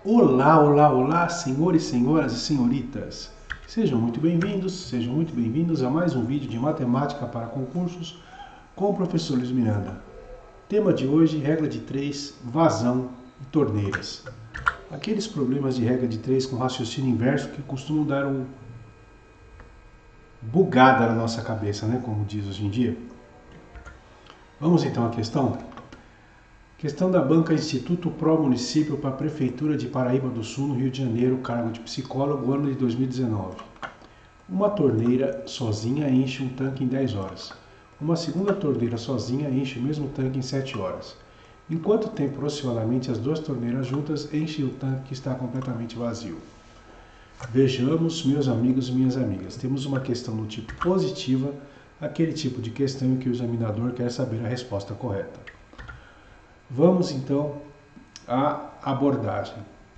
Olá, olá, olá, senhores, senhoras e senhoritas. Sejam muito bem-vindos a mais um vídeo de matemática para concursos com o professor Luiz Miranda. Tema de hoje, regra de 3, vazão e torneiras. Aqueles problemas de regra de 3 com raciocínio inverso que costumam dar uma bugada na nossa cabeça, né? Como diz hoje em dia. Vamos então à questão? Questão da banca Instituto Pro Município para a Prefeitura de Paraíba do Sul, no Rio de Janeiro, cargo de psicólogo, ano de 2019. Uma torneira sozinha enche um tanque em 10 horas. Uma segunda torneira sozinha enche o mesmo tanque em 7 horas. Em quanto tempo, aproximadamente, as duas torneiras juntas enchem o tanque que está completamente vazio? Vejamos, meus amigos e minhas amigas. Temos uma questão do tipo positiva, aquele tipo de questão em que o examinador quer saber a resposta correta. Vamos então à abordagem.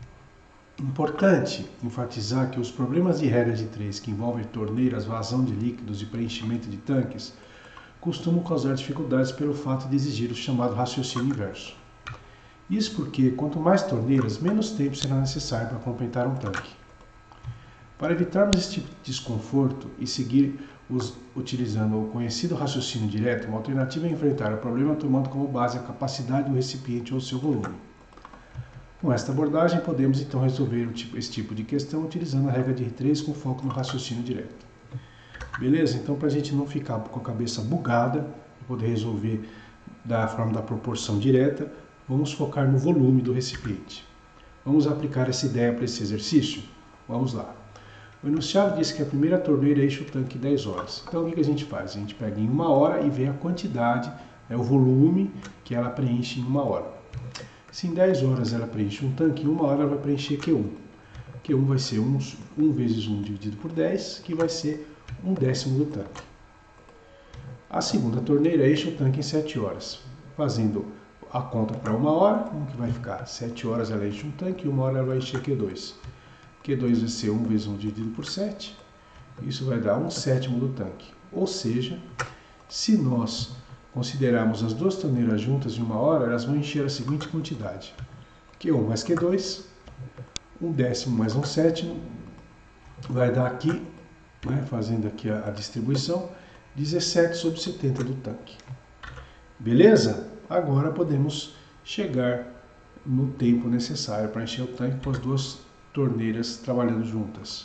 Importante enfatizar que os problemas de regra de 3 que envolvem torneiras, vazão de líquidos e preenchimento de tanques costumam causar dificuldades pelo fato de exigir o chamado raciocínio inverso. Isso porque, quanto mais torneiras, menos tempo será necessário para completar um tanque. Para evitarmos esse tipo de desconforto e seguir utilizando o conhecido raciocínio direto, uma alternativa é enfrentar o problema tomando como base a capacidade do recipiente ou seu volume. Com esta abordagem, podemos então resolver esse tipo de questão utilizando a regra de 3 com foco no raciocínio direto. Beleza? Então, para a gente não ficar com a cabeça bugada e poder resolver da forma da proporção direta, vamos focar no volume do recipiente. Vamos aplicar essa ideia para esse exercício? Vamos lá. O enunciado diz que a primeira torneira enche o tanque em 10 horas. Então, o que a gente faz? A gente pega em 1 hora e vê a quantidade, o volume que ela preenche em 1 hora. Se em 10 horas ela preenche um tanque, em 1 hora ela vai preencher Q1. Q1 vai ser 1 vezes 1 dividido por 10, que vai ser 1/10 do tanque. A segunda torneira enche o tanque em 7 horas. Fazendo a conta para 1 hora, como que vai ficar? 7 horas ela enche um tanque e 1 hora ela vai encher Q2. Q2 vai ser 1 vezes 1 dividido por 7. Isso vai dar 1/7 do tanque. Ou seja, se nós considerarmos as duas torneiras juntas em 1 hora, elas vão encher a seguinte quantidade. Q1 mais Q2, 1/10 mais 1/7, vai dar aqui, fazendo aqui a distribuição, 17/70 do tanque. Beleza? Agora podemos chegar no tempo necessário para encher o tanque com as duas torneiras trabalhando juntas.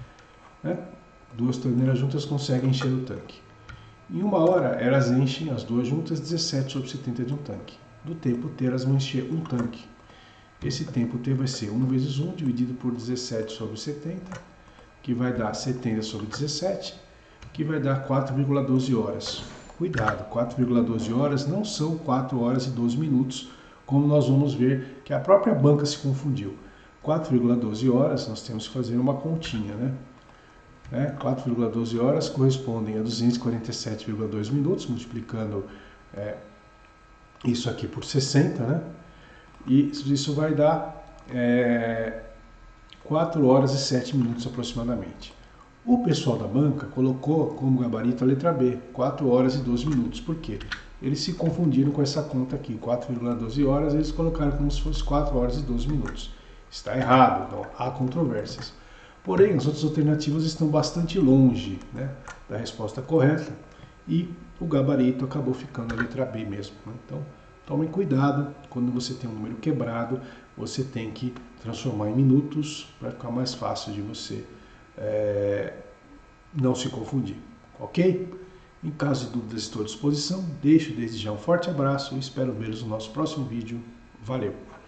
Duas torneiras juntas conseguem encher o tanque. Em 1 hora, elas enchem as duas juntas 17/70 de um tanque. Do tempo T, elas vão encher um tanque. Esse tempo T vai ser 1 vezes 1 dividido por 17/70, que vai dar 70/17, que vai dar 4,12 horas. Cuidado, 4,12 horas não são 4 horas e 12 minutos, como nós vamos ver que a própria banca se confundiu. 4,12 horas, nós temos que fazer uma continha, 4,12 horas correspondem a 247,2 minutos, multiplicando isso aqui por 60, E isso vai dar 4 horas e 7 minutos aproximadamente. O pessoal da banca colocou como gabarito a letra B, 4 horas e 12 minutos. Por quê? Eles se confundiram com essa conta aqui, 4,12 horas, eles colocaram como se fosse 4 horas e 12 minutos. Está errado, então há controvérsias. Porém, as outras alternativas estão bastante longe da resposta correta e o gabarito acabou ficando a letra B mesmo. Então, tomem cuidado, quando você tem um número quebrado, você tem que transformar em minutos para ficar mais fácil de você não se confundir, ok? Em caso de dúvidas, estou à disposição. Deixo desde já um forte abraço e espero vê-los no nosso próximo vídeo. Valeu!